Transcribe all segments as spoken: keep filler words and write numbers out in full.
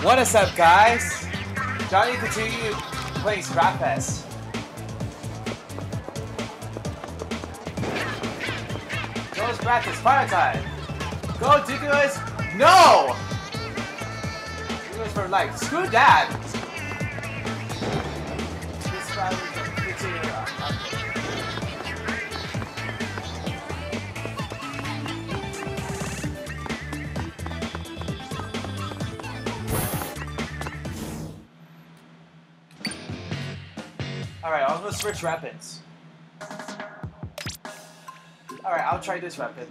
What is up, guys? Johnny continue playing Scrapfest. Go Scrapfest, fire time! Go Dickulus! No! Dickulus for life. Screw that! This guy will continue. Alright, I'll go switch weapons. Alright, I'll try this weapon.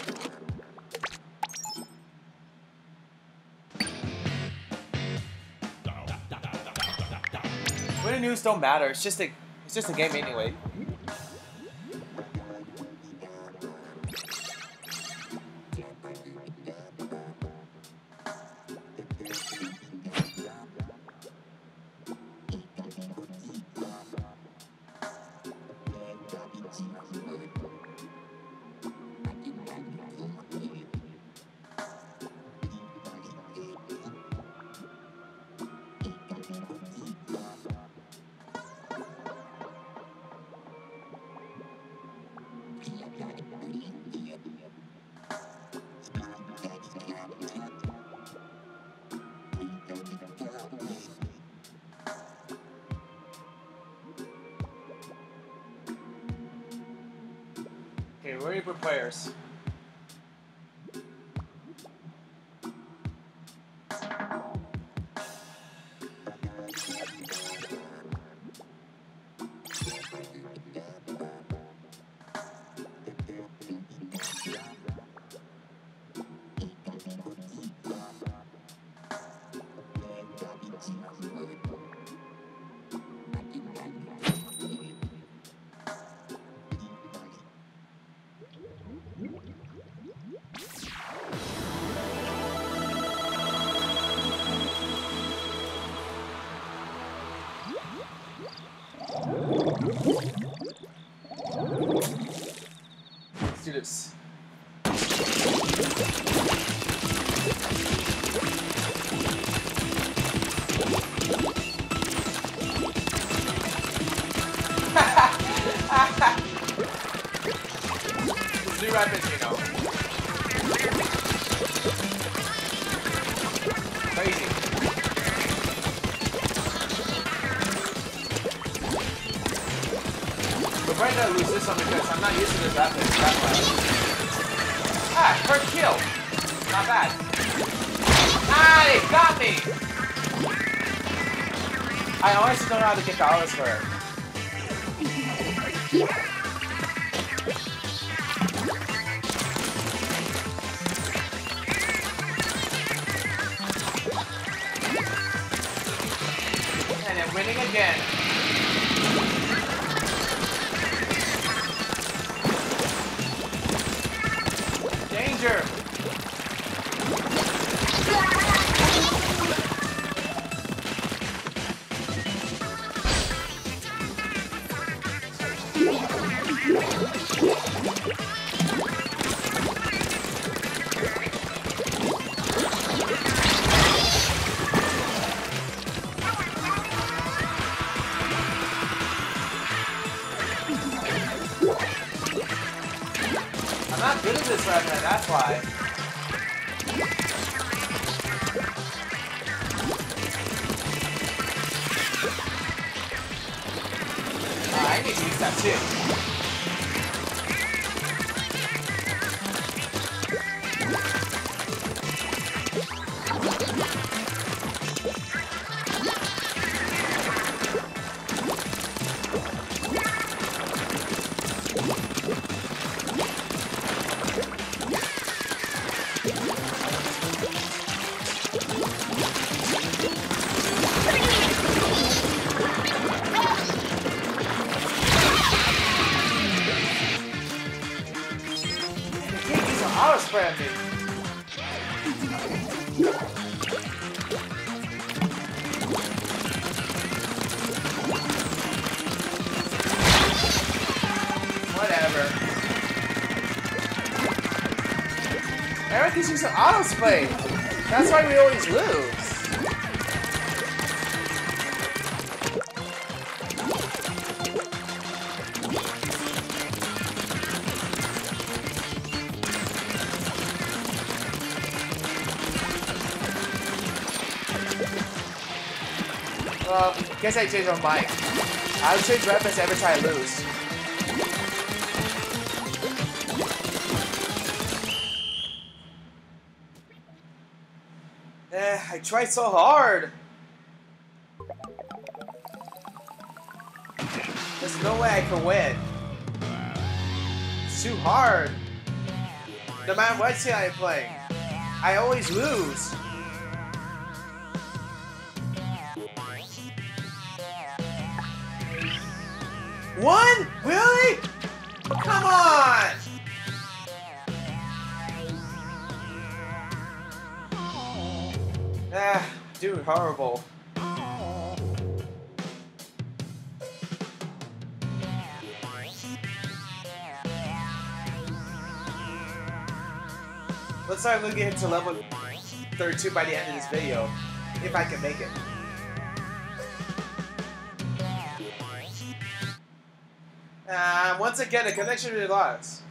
Winning news don't matter, it's just a it's just a game anyway. Okay, where are you put players? Let's do this. Let's do weapons, you know. Crazy. We're probably gonna lose this one because I'm not used to this weapon. That's why. Ah, first kill. Not bad. Ah, they got me. I honestly don't know how to get the autos for her. And then winning again. Danger! I'm not good at this right now, that's why. Uh, I need to use that too. Auto spray at me. Whatever. Eric is using auto spray. That's why we always lose. Well, guess I changed my mind. I'll change weapons every time I lose. Eh, I tried so hard. There's no way I can win. It's too hard. No matter what team I play, I always lose. One? Really? Come on! Ah, dude, horrible. Let's start looking into level thirty-two by the end of this video, if I can make it. Uh, once again, the connection is lost.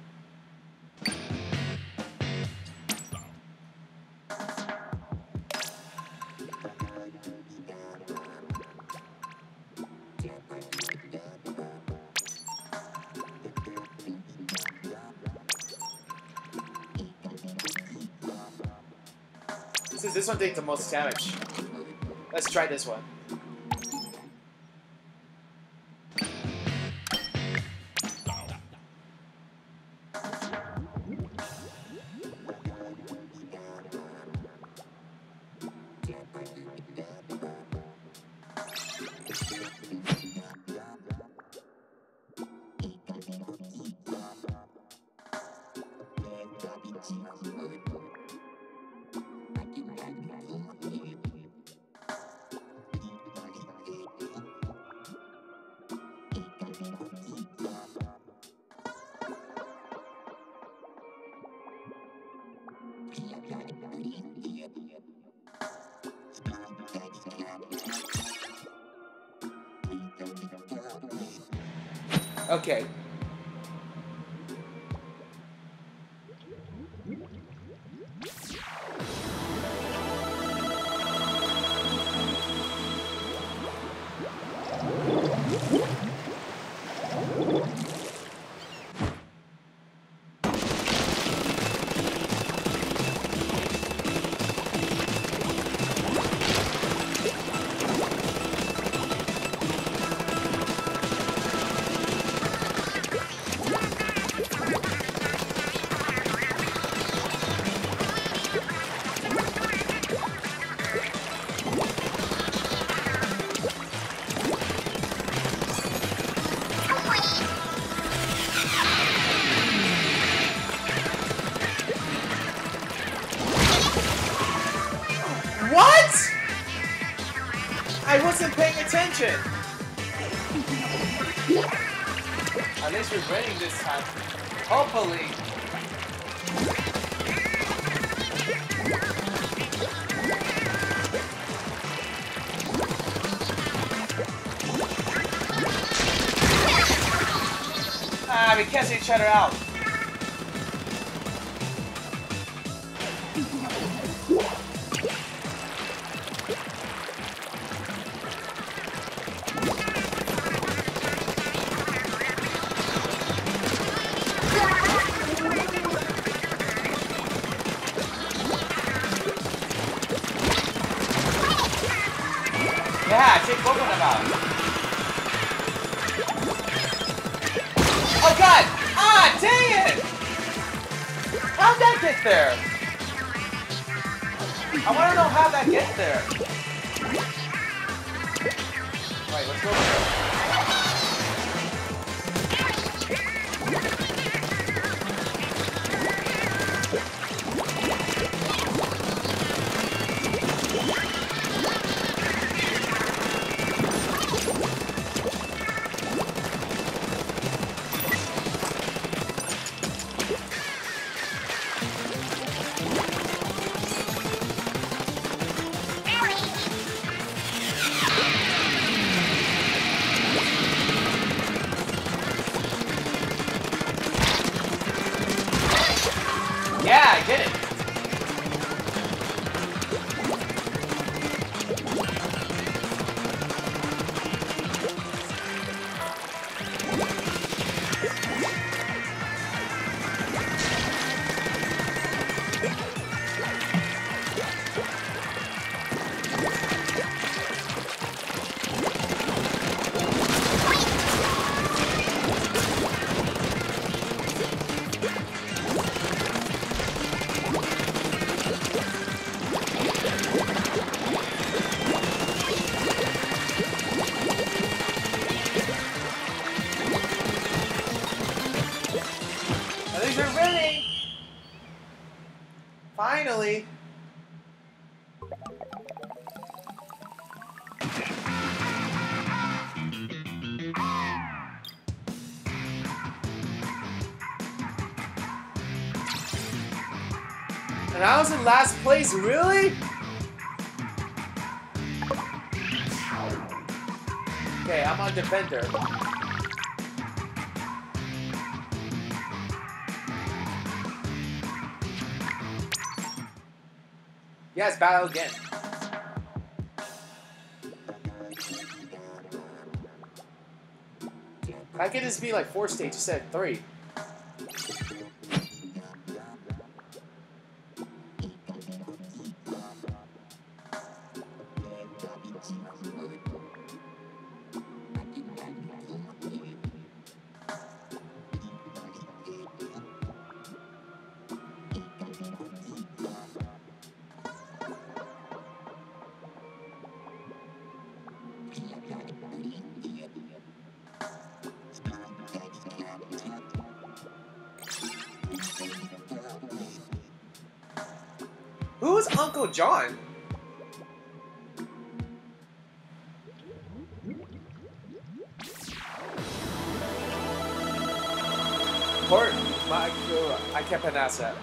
Since this one takes the most damage, let's try this one. Okay. What? I wasn't paying attention. At least we're winning this time. Hopefully. Ah, we cancel each other out. Yeah, take both of them out. Oh god! Ah, dang it! How'd that get there? I want to know how that gets there. Alright, let's go over there. And I was in last place, really? Okay, I'm on defender. Yes, battle again. Why can't this be like four stages instead of three? Who's Uncle John? Port, my, I can't pronounce that.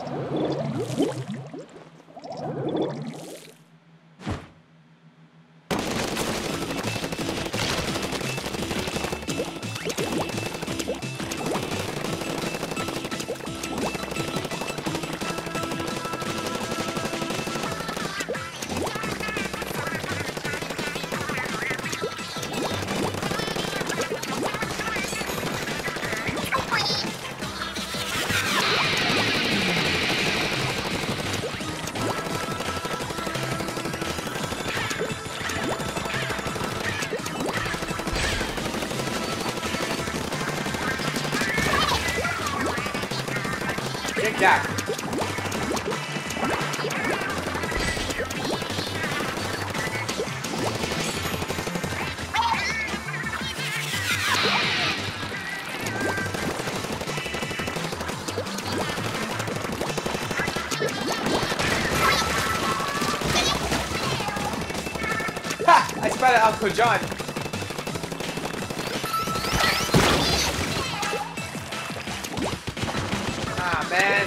Take that. Ha! I spotted Uncle John. Ah, man.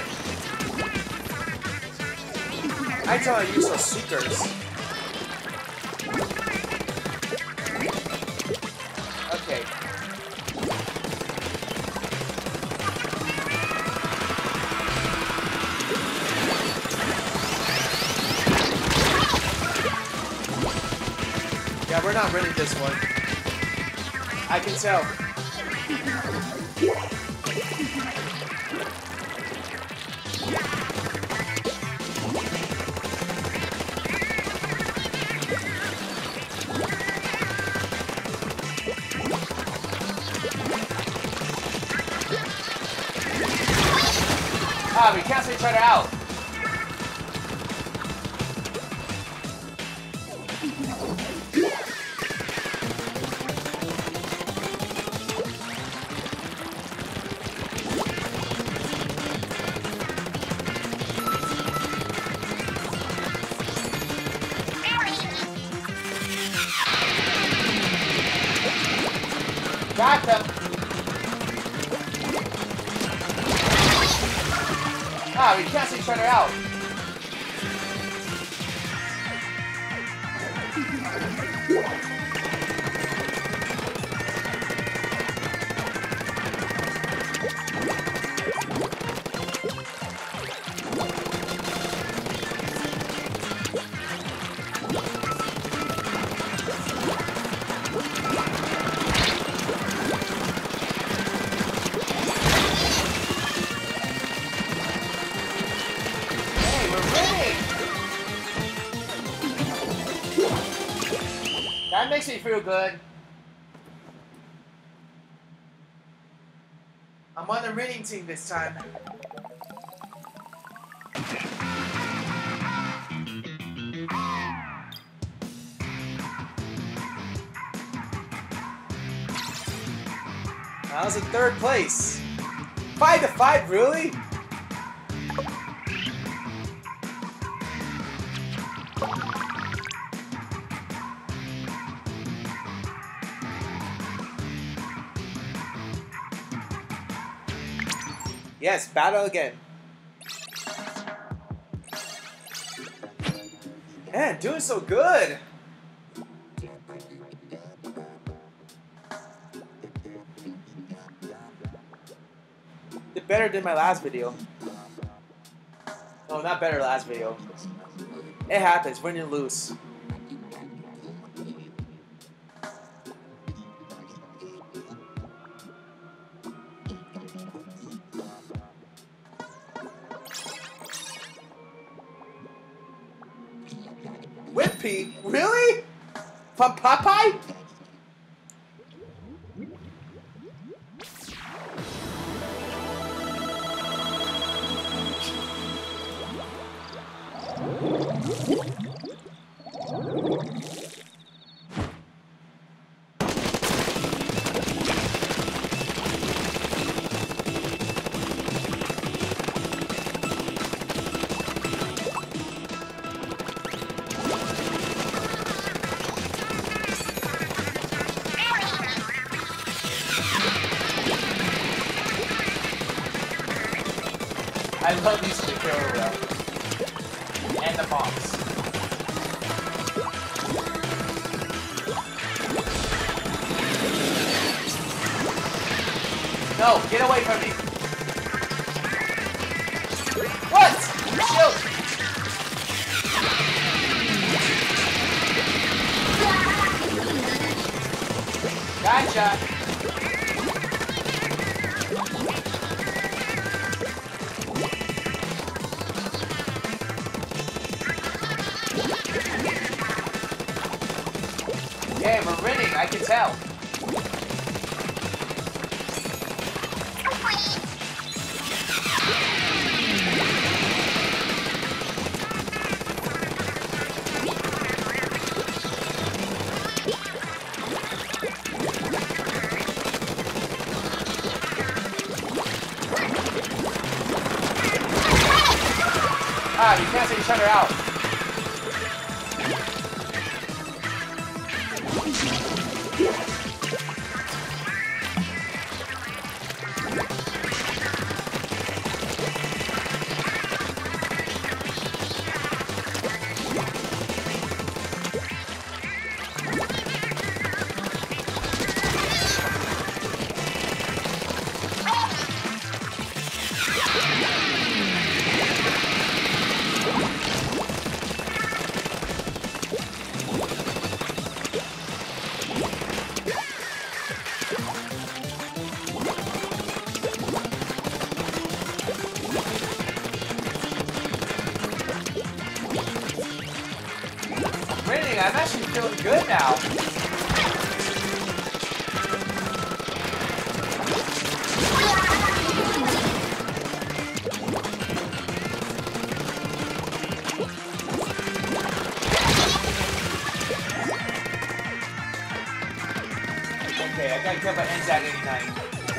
I tell you, use those seekers. Okay. Yeah, we're not winning this one. I can tell. Ah, we cancel each other out. Got them. Ah, we cancel each other out. That makes me feel good. I'm on the winning team this time. I was in third place. Five to five, really? Yes, battle again. Man, doing so good. Did better than my last video. Oh, not better last video. It happens when you lose. Wimpy? Really? From Popeye? I love using the kill rail. And the bombs. No, get away from me. What? Shield. Gotcha. Okay, we're winning, I can tell. Ah, you cancel each other out. I'm actually feeling good now. Okay, I got killed by N Z A G eighty-nine.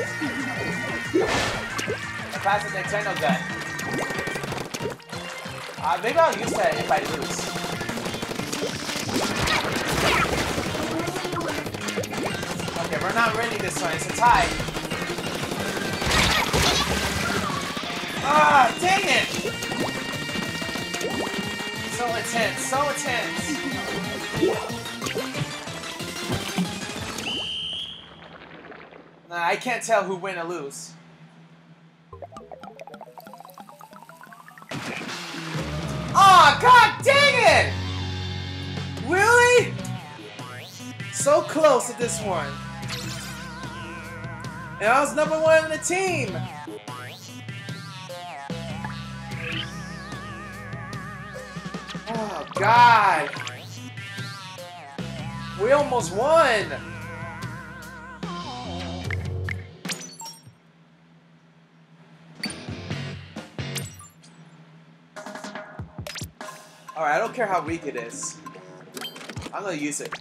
I passed the Nintendo gun. Uh, maybe I'll use that if I lose. Okay, we're not winning this one. It's a tie. Ah, dang it! So intense, so intense. Nah, I can't tell who win or lose. Oh, god dang it! Really? So close to this one. And I was number one on the team. Oh, God. We almost won. Alright, I don't care how weak it is. I'm gonna use it.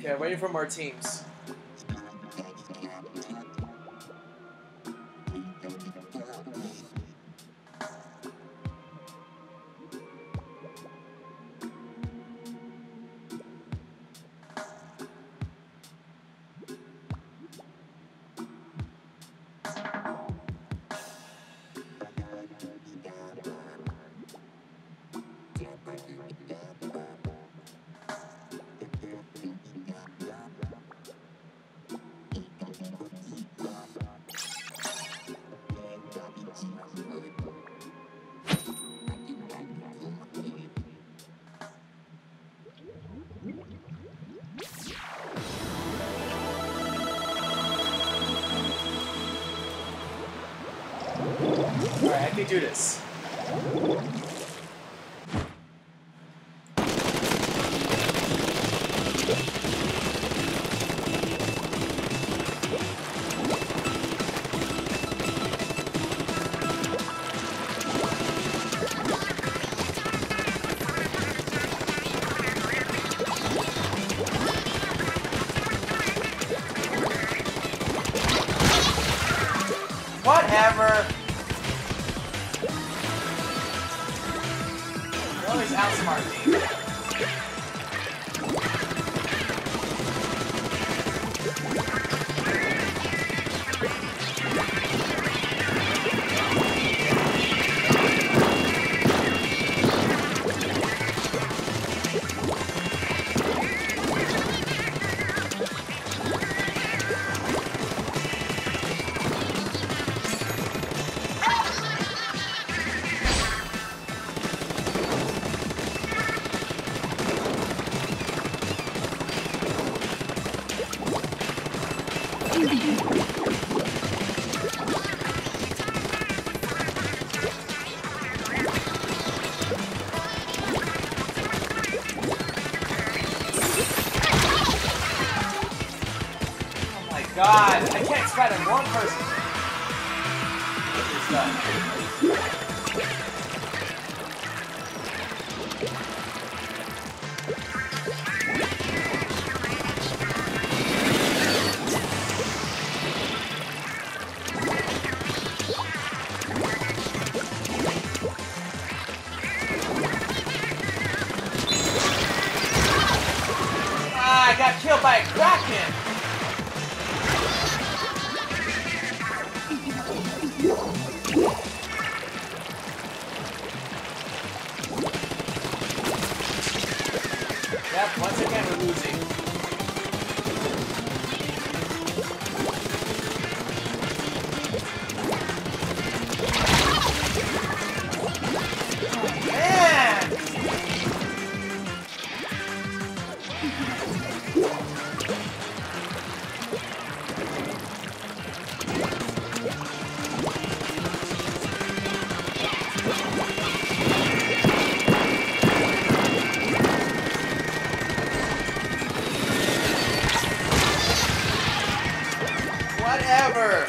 Okay, waiting for more teams. Alright, I can do this. Whatever. You always outsmart me. God, I can't spread on one person. It's done. Ah, I got killed by a Kraken. Yep, once again we're losing. Man! Whatever.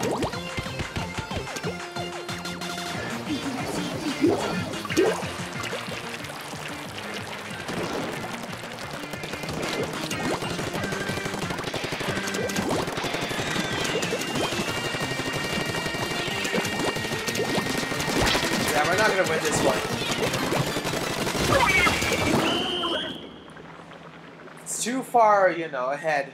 Yeah, we're not gonna win this one. It's too far, you know, ahead.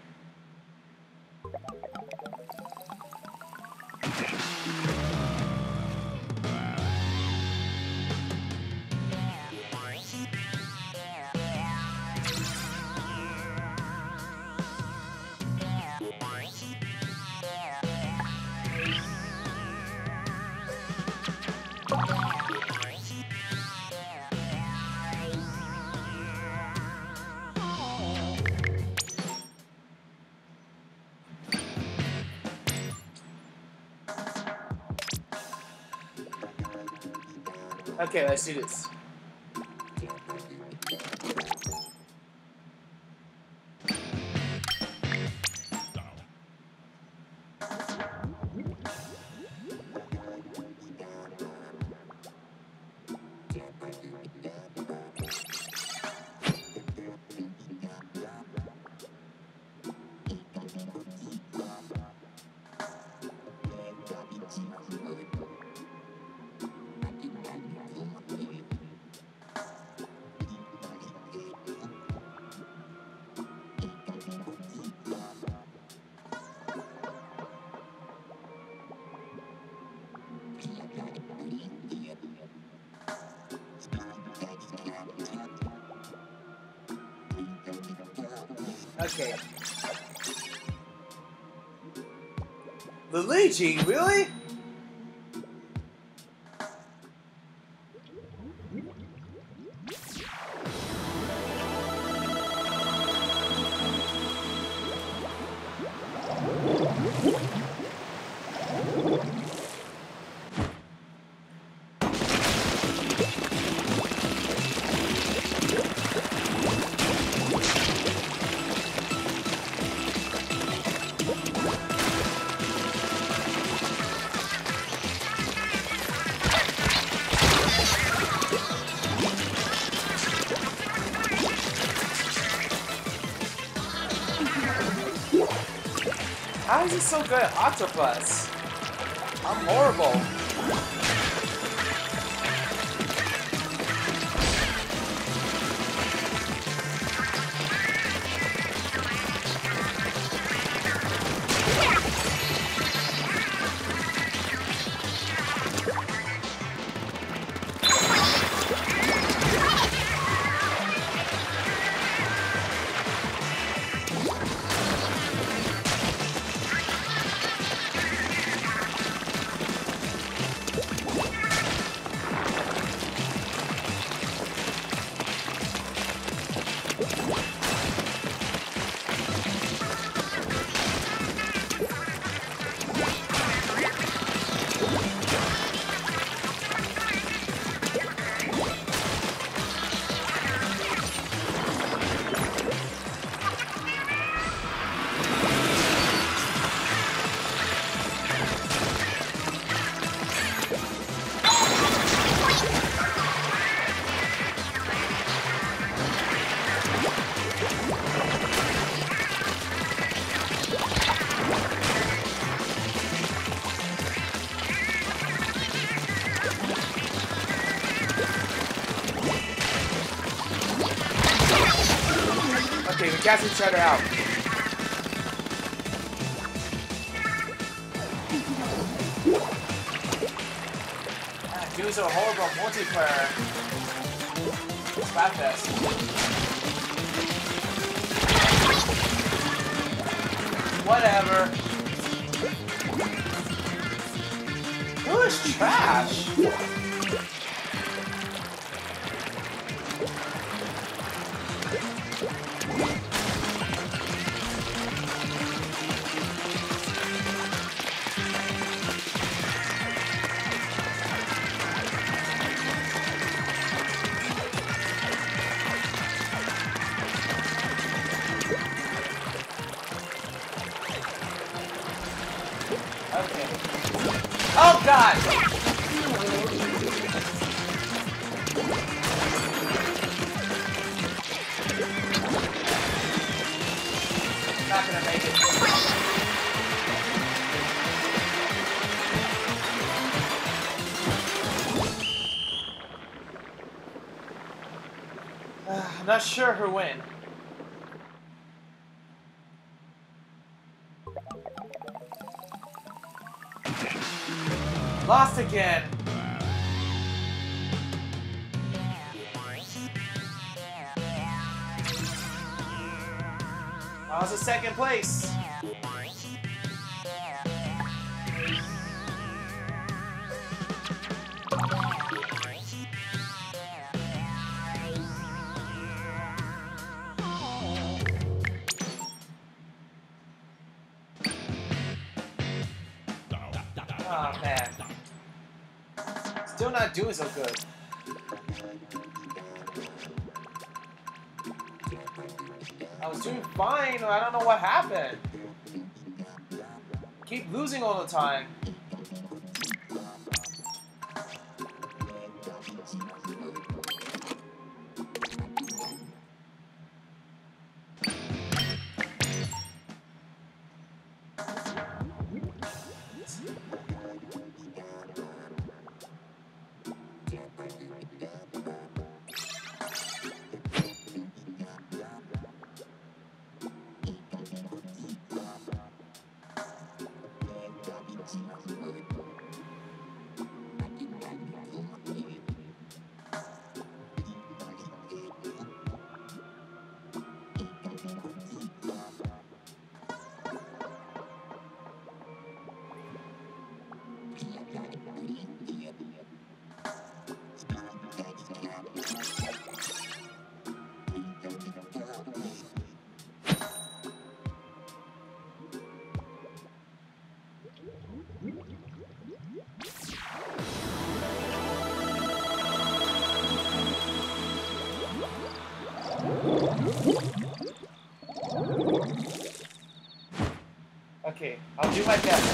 Okay, let's do this. Okay. Luigi, really? How is he so good at octopus? I'm horrible. Okay, we cast each other out. Ah, dudes are horrible multiplayer. Splatfest. Whatever. Who is trash? Okay. Oh God! Not gonna make it. Uh, I'm not sure who win. Lost again. I was in second place. Oh man. Still not doing so good. I was doing fine, I don't know what happened. Keep losing all the time. Okay, I'll do my best.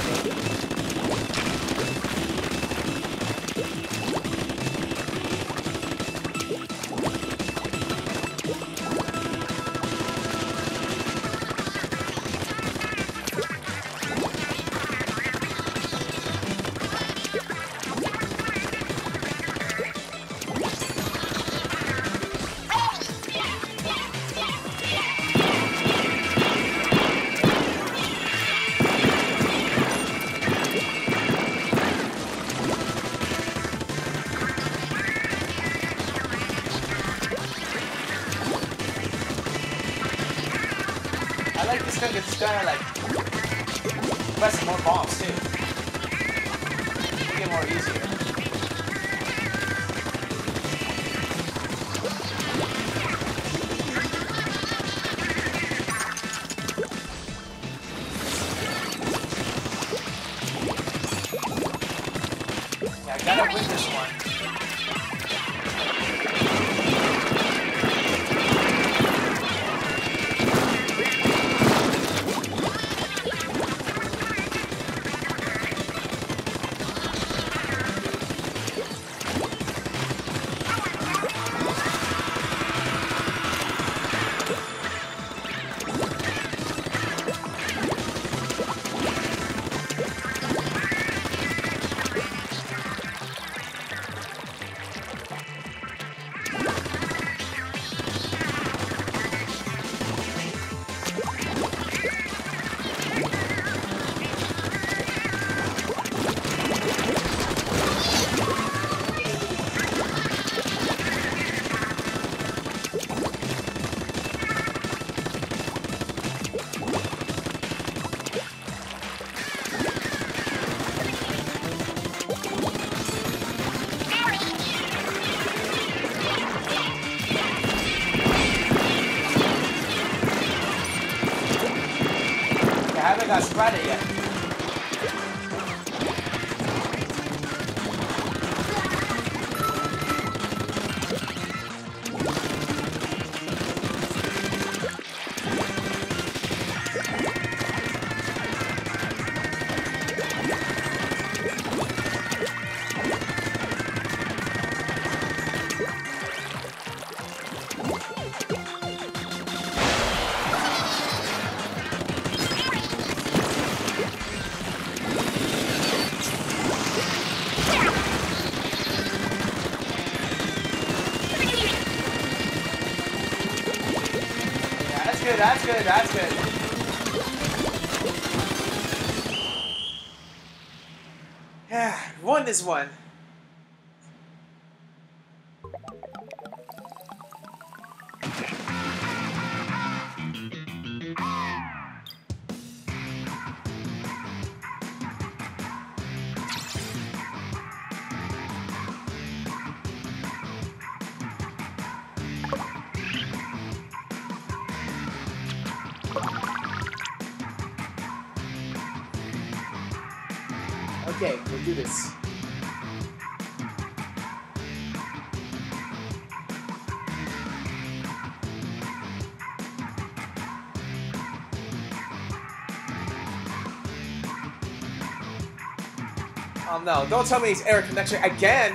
I like this gun, it's kind of like press more bombs too. Make it more easier. Yeah, I gotta win this one. I haven't got Sprite yet. Good, that's good, that's good. Yeah, won this one. Okay, we'll do this. Oh no, don't tell me it's error connection again!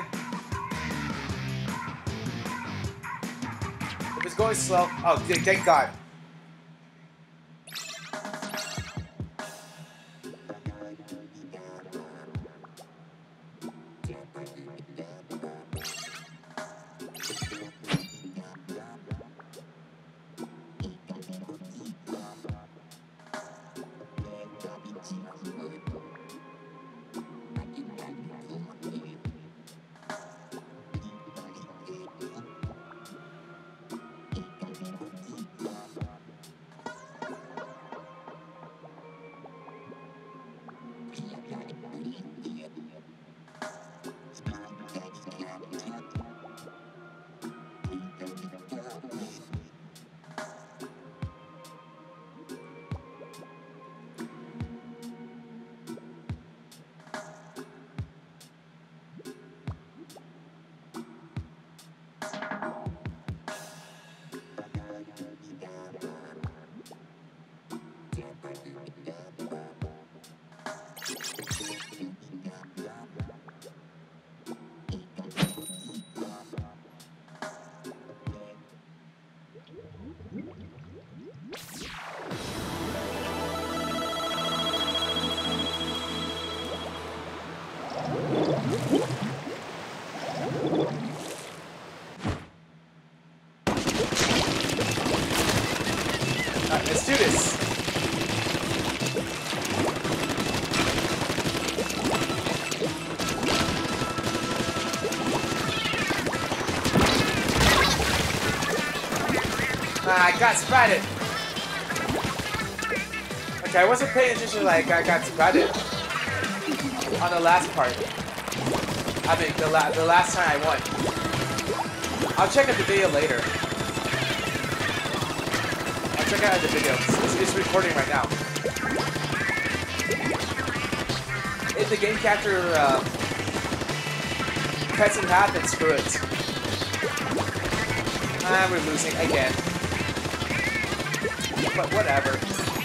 If it's going slow, oh thank God. Alright, let's do this. Ah, I got spotted. Okay, I wasn't paying attention like I got spotted on the last part. I mean, the, la the last time I won. I'll check out the video later. I'll check out the video. It's, it's recording right now. If the game capture uh, cuts in half, then screw it. Ah, we're losing again. But whatever.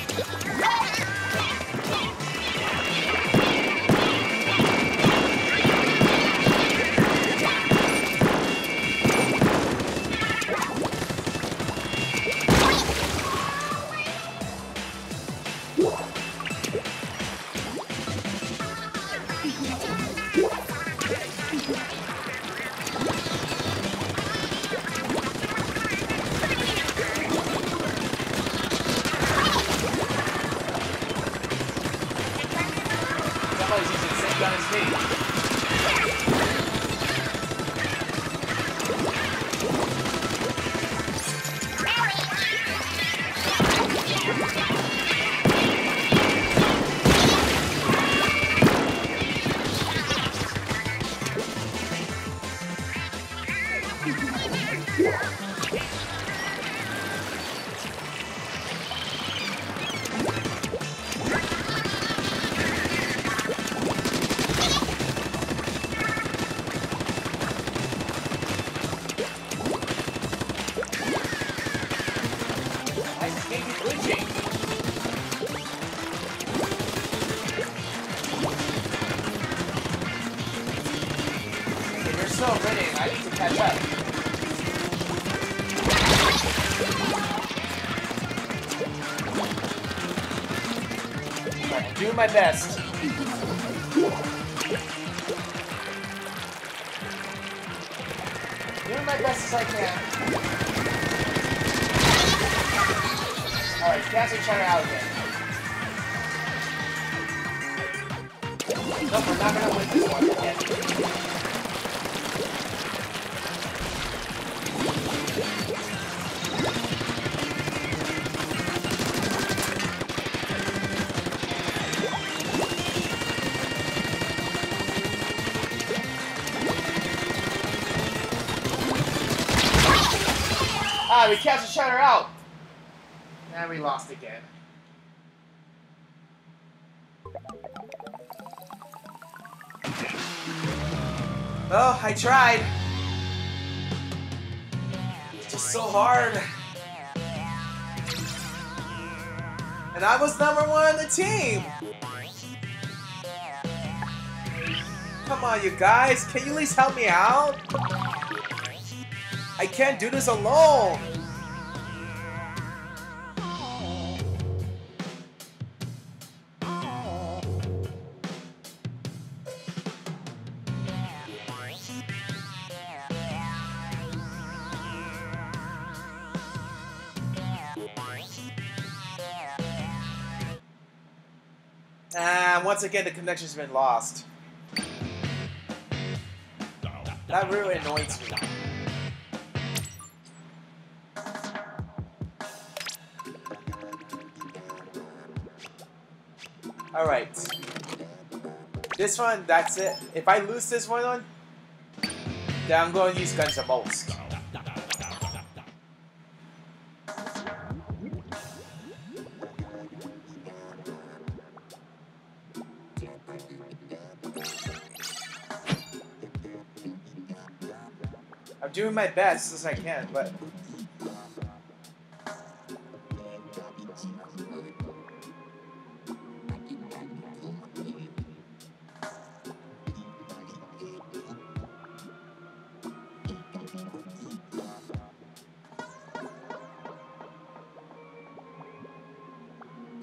Somebody's using the same gun as me. So winning, I need to catch up. Right, I'm doing my best. Doing my best as I can. Alright, cancel each other out again. Nope, we're not gonna win this one again. Ah, we canceled each other out. And we lost again. Oh, I tried. It's just so hard. And I was number one on the team. Come on, you guys. Can you at least help me out? I can't do this alone. Ah, once again, the connection's been lost. That really annoys me. Alright. This one, that's it. If I lose this one on, then I'm going to use guns the most. I'm doing my best as I can, but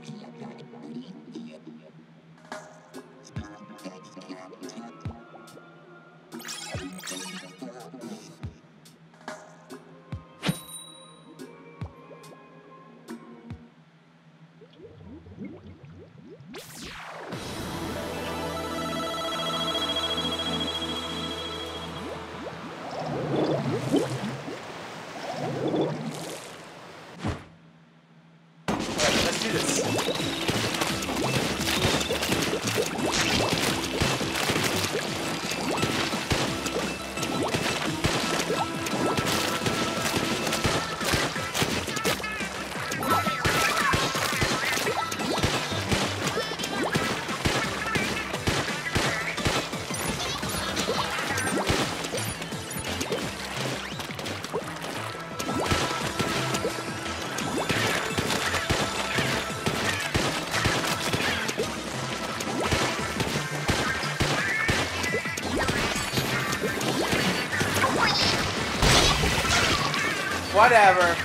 Whatever.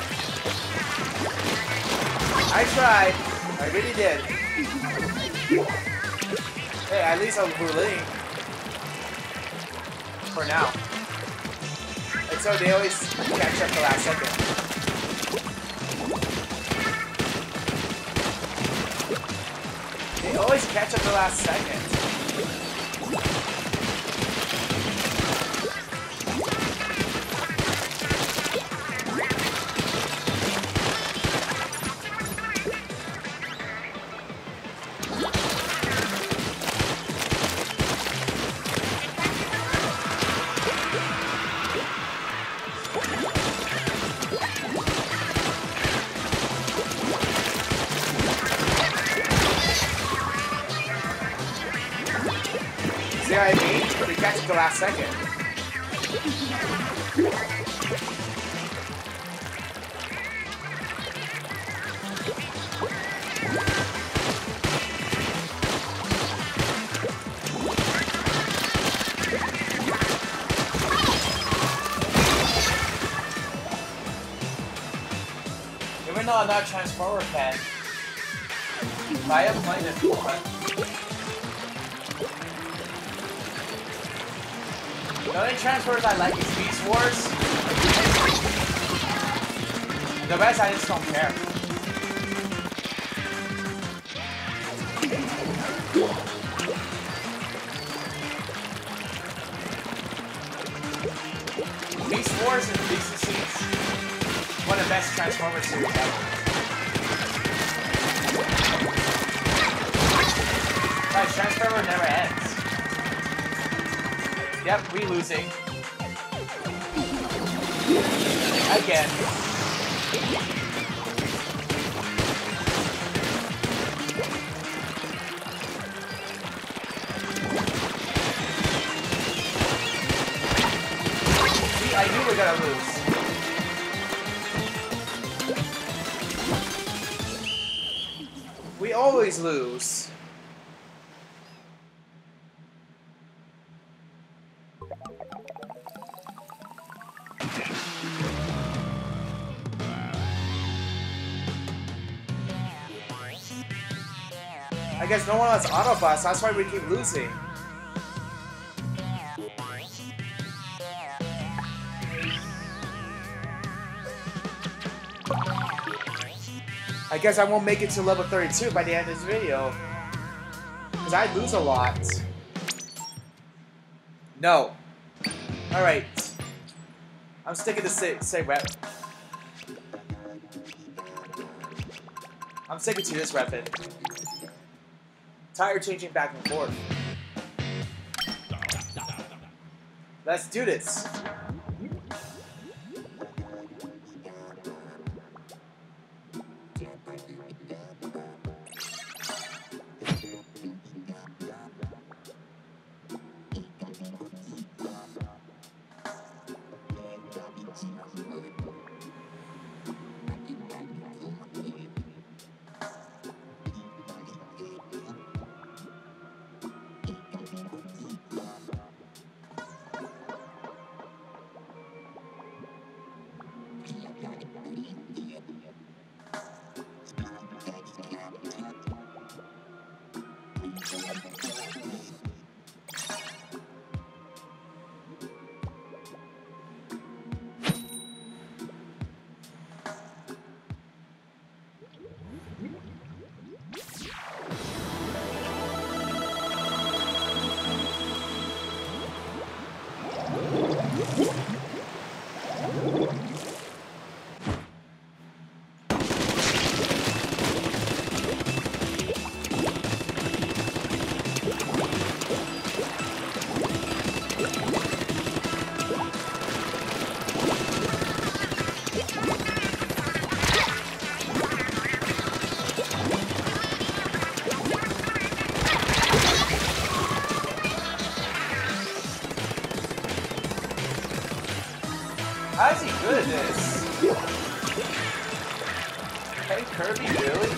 I tried. I really did. Hey, at least I'm bullying. For now. And so they always catch up the last second. They always catch up the last second. See what I mean? They catch it the last second. Even though I'm not a Transformer fan, I am playing this one. The only Transformers I like is Beast Wars. The rest I just don't care. Beast Wars and Beast and Seeds, one of the best Transformer series ever. Guys, Transformer never ends. Yep, we losing. Again. See, I knew we were gonna lose. We always lose. I guess no one has Autobots, that's why we keep losing. I guess I won't make it to level thirty-two by the end of this video. Because I lose a lot. No. Alright. I'm sticking to say, say rep. I'm sticking to this weapon. Tire changing back and forth. Let's do this. How is he good at this? Hey, Kirby, really?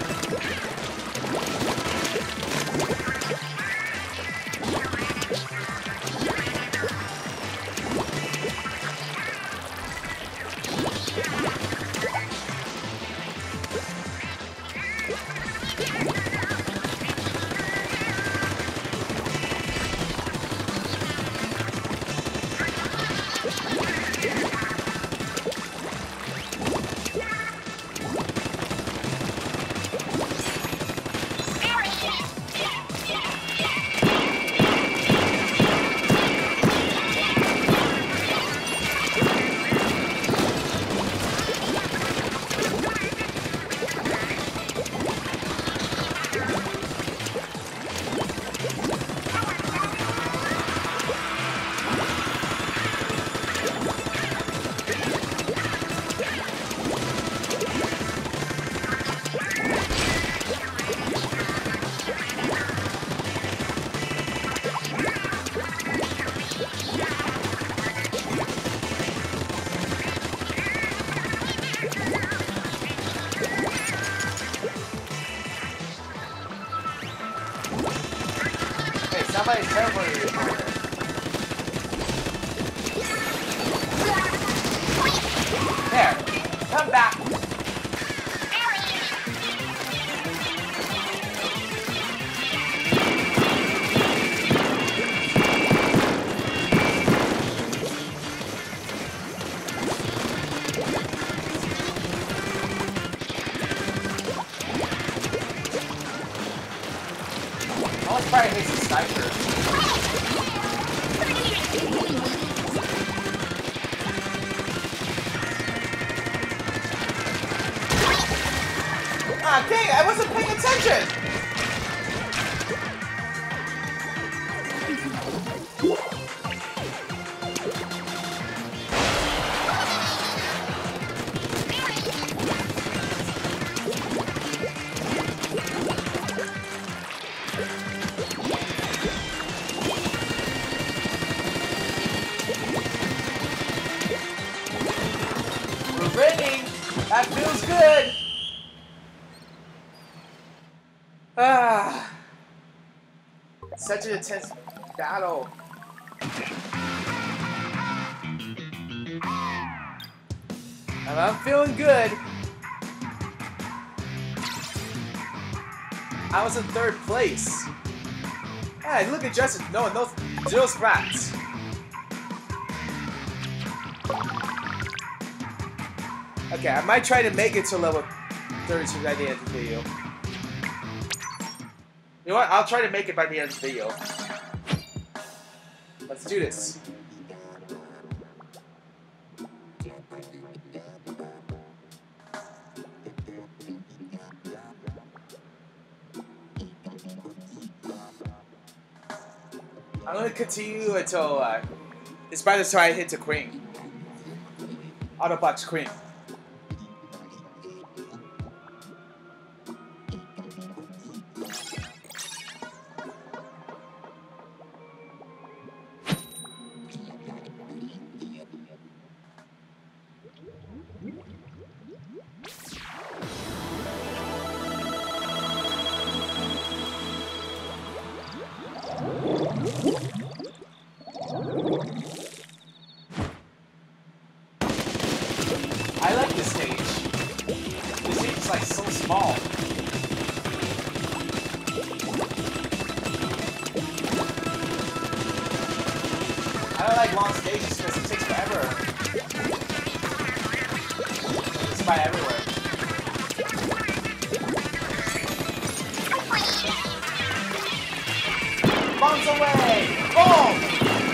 Somebody's teleporting you. There. Come back. Almost probably hates the sniper. Ah, dang, I wasn't paying attention! We're winning! That feels good! Ah, such an intense battle. And I'm feeling good. I was in third place. Hey, look at Justin. No, no, zero sprats. Okay, I might try to make it to level thirty-two by the end of the video. You know what? I'll try to make it by the end of the video. Let's do this. I'm gonna continue until uh, it's by the time I hit the queen. Autobox queen. like long stages because it takes forever. It's by everywhere. Bombs away! Boom!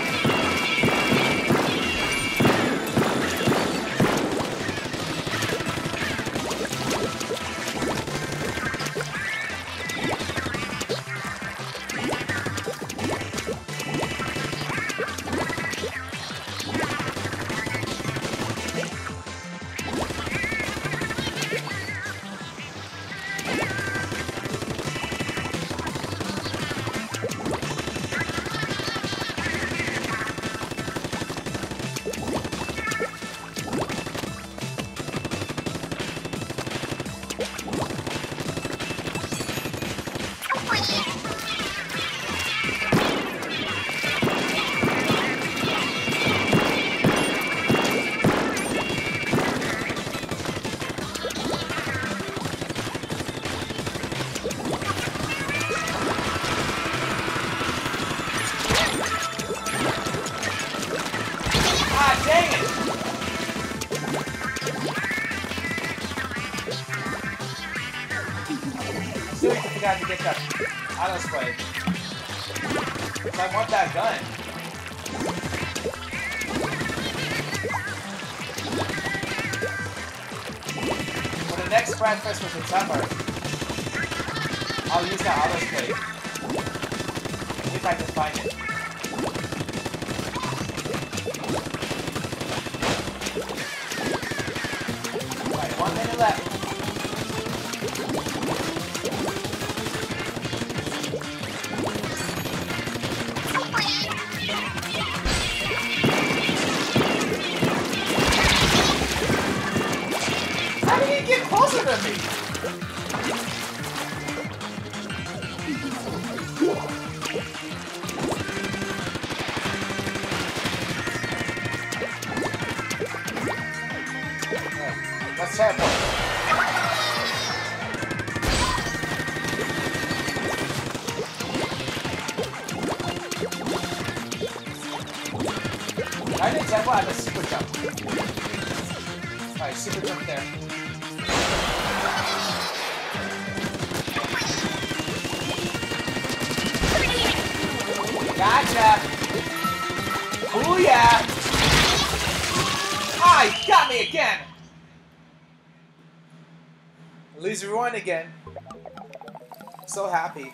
Got to get that auto spray. I want that gun. For the next breakfast with September, I'll use that auto spray. If I can find it. Alright, one minute left. Closer to me. Let's teleport. I didn't teleport, I have a super jump. Alright, super jump there. Gotcha! Booyah! Ah, he got me again! Loser won again. So happy.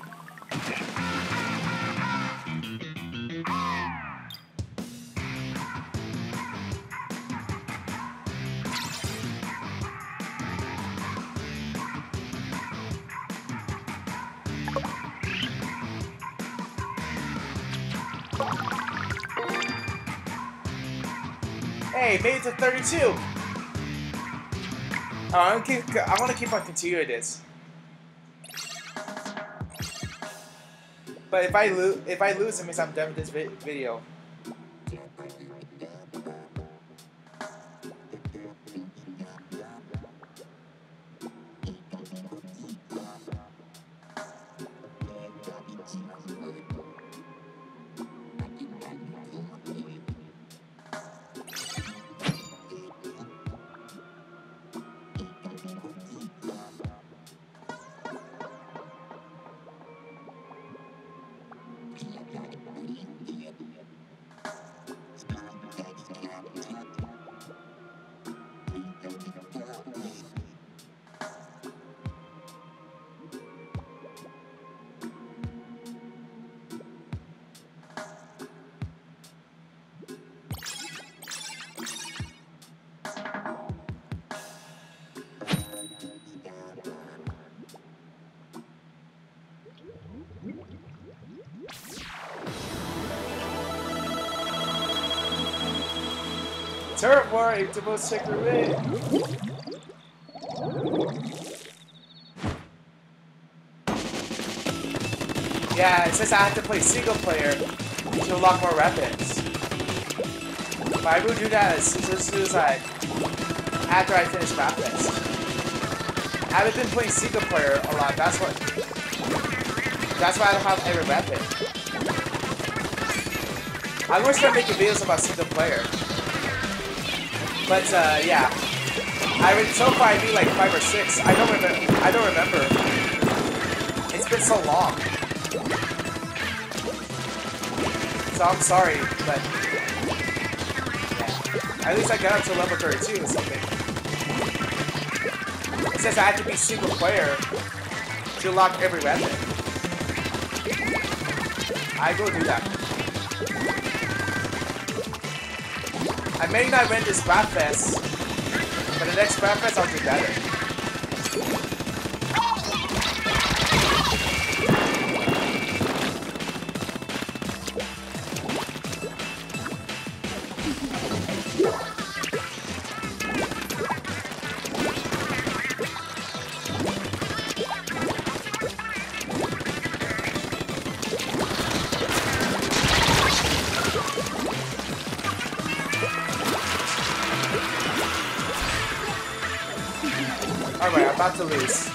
Hey, made it to thirty-two. Oh, I want to keep. I want to keep on continuing this. But if I lose, if I lose, it means I'm done with this vi video. Turret War, it's the most sacred way. Yeah, it says I have to play single player to unlock more weapons. But I will do that as soon as I, after I finish Mapfest. I haven't been playing single player a lot, that's what, that's why I don't have every weapon. I'm gonna start making videos about single player. But uh, yeah, I already so far I beat like five or six. I don't remember. I don't remember. It's been so long. So I'm sorry, but yeah. At least I got up to level thirty-two or something. It says I have to be single player to unlock every weapon. I go do that. I may not win this Splatfest, but the next Splatfest I'll do better. Alright, I'm about to lose.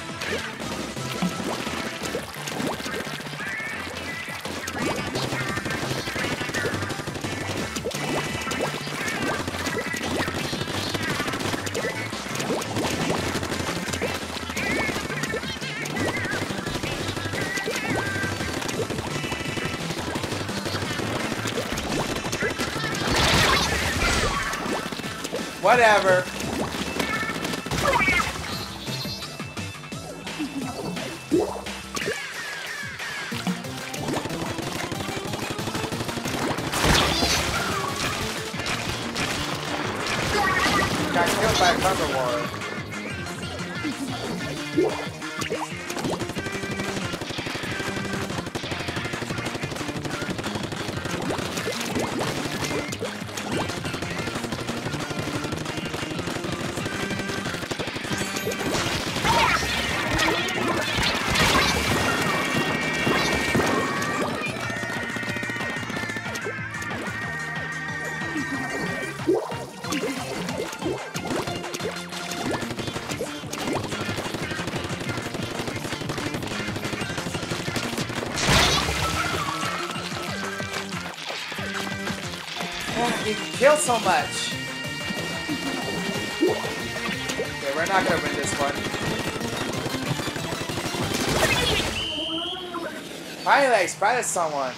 Whatever. Got killed by a carnivore. You can kill so much. Okay, we're not gonna win this one. Finally, I spotted someone.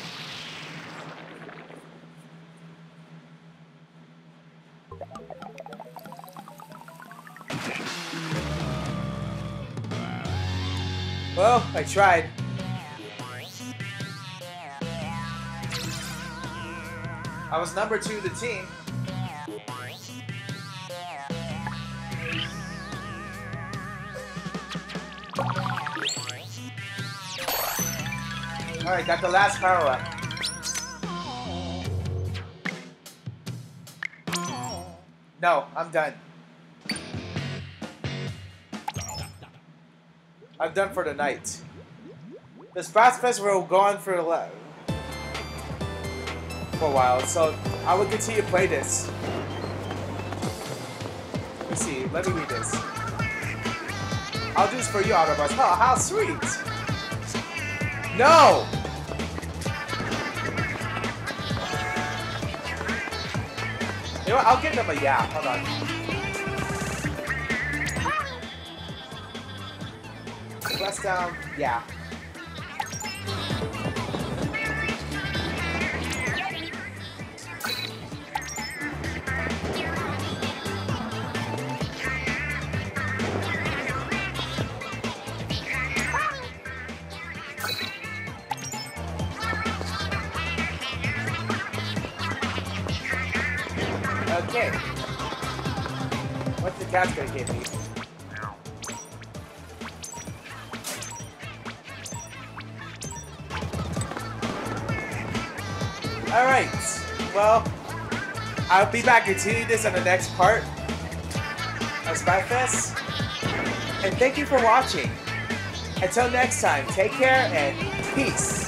Well, I tried. I was number two of the team. Alright, got the last power up. No, I'm done. I'm done for the night. The Splatfest will go on for a for a while, so I will continue to play this. Let me see, let me read this. I'll do this for you, Autobots. Oh, how sweet! No! You know what, I'll give them a yeah, hold on. Press down, yeah. Okay. What's the cat's gonna give me? Alright. Well, I'll be back to continue this on the next part of Splatfest. And thank you for watching. Until next time, take care and peace.